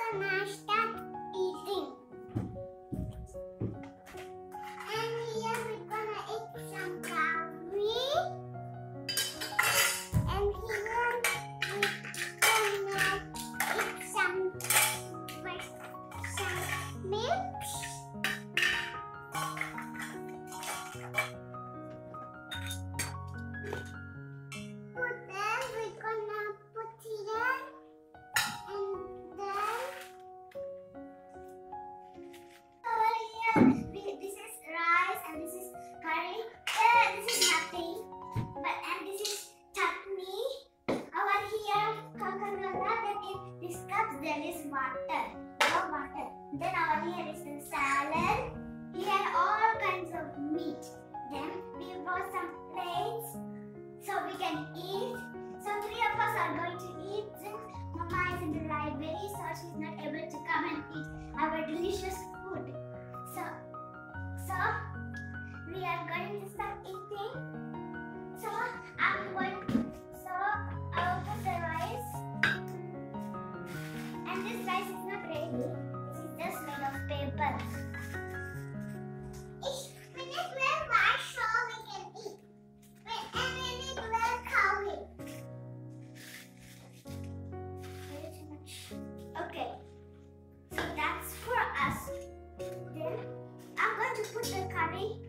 gonna start eating. And here we're gonna eat some curry. And here we're gonna eat some milk. Then we're gonna put here, and then this is rice and this is curry. This is nothing, and this is chutney. Over here, Coca-Cola. Then in this cup there is water. No water. Then over here is the salad. Here all kinds of meat. Then we brought some plates so we can eat. So 3 of us are going to eat since Mama is in the library, so she's not able to come and eat our delicious food. So we are going to start eating. So I'll put the rice. And this rice is not ready. It is just made of paper. It's finished well washed so we can eat. And we need well curry. Okay. So that's for us. Then I'm going to put the curry